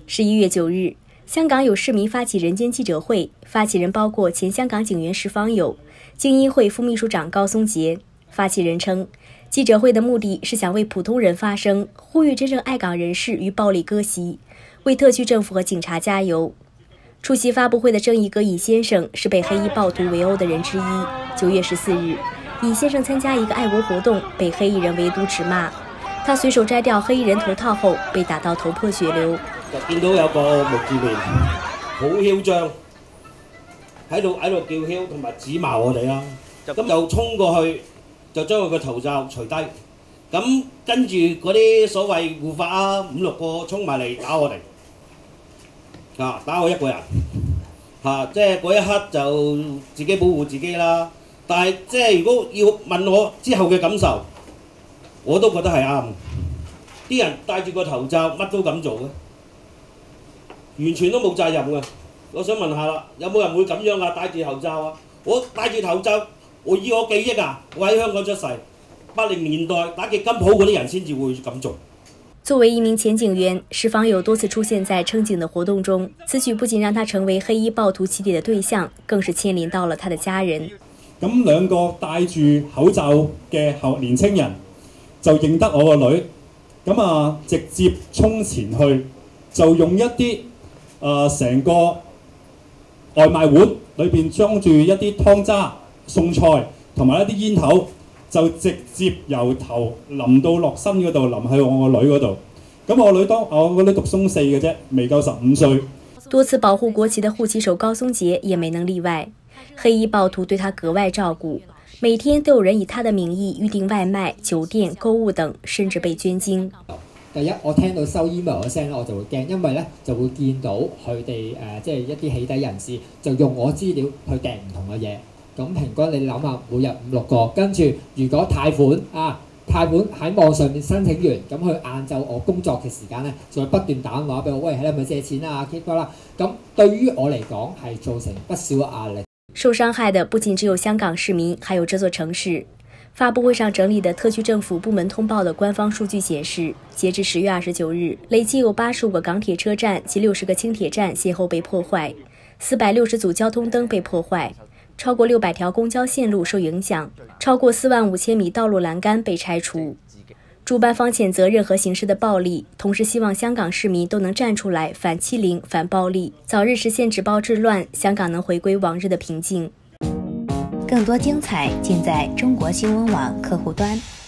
11月9日，香港有市民发起人间记者会，发起人包括前香港警员石方友、精英会副秘书长高松杰。发起人称，记者会的目的是想为普通人发声，呼吁真正爱港人士与暴力割席，为特区政府和警察加油。出席发布会的正义哥尹先生是被黑衣暴徒围殴的人之一。9月14日，尹先生参加一个爱国活動，被黑衣人圍堵斥罵。他隨手摘掉黑衣人頭套後，被打到頭破血流。 就見到有個木字面，好囂張，喺度叫囂同埋指罵我哋啦。咁就衝過去，就將佢個頭罩除低。咁跟住嗰啲所謂護法啊，5、6個衝埋嚟打我哋。打我一個人，即係嗰一刻就自己保護自己啦。但係即係如果要問我之後嘅感受，我都覺得係啱。啲人戴住個頭罩，乜都咁做嘅，完全都冇責任嘅。我想問下啦，有冇人會咁樣啊？戴住頭罩啊！我戴住頭罩，我記憶啊，我喺香港出世，80年代打擊金鋪嗰啲人先至會咁做。 作為一名前警員，石方友多次出現在稱警的活動中，此舉不僅讓他成為黑衣暴徒起底的對象，更是牽連到了他的家人。 咁兩個戴住口罩嘅年青人就認得我個女，咁直接衝前去，就用一啲成個外賣碗裏邊裝住一啲湯渣、餸菜同埋一啲煙頭，就直接由頭淋到落身嗰度，淋喺我個女嗰度。咁我個女讀中4嘅啫，未夠15歲。 多次保護國旗的護旗手高松杰也沒能例外。黑衣暴徒對他格外照顧，每天都有人以他的名義預訂外賣、酒店、購物等，甚至被捐精。 第一，我聽到收 email 嘅聲咧，我就會驚，因為咧就會見到佢哋即係一啲起底人士就用我資料去訂唔同嘅嘢。咁平均你諗下，每日5、6個，跟住如果貸款喺網上面申請完，咁佢晏晝我工作嘅時間咧，就會不斷打電話俾我，喂，你係咪借錢啊 keep 啦。咁對於我嚟講係造成不少嘅壓力。 受傷害的不僅只有香港市民，還有這座城市。發布會上整理的特區政府部門通報的官方數據顯示，截至10月29日，累計有85個港鐵車站及60個輕鐵站先後被破壞，460組交通燈被破壞，超過600條公交線路受影響，超過45000米道路欄杆被拆除。主辦方譴責任何形式的暴力，同時希望香港市民都能站出來反欺凌、反暴力，早日實現止暴制亂，香港能回歸往日的平靜。 更多精彩盡在中國新聞網客戶端。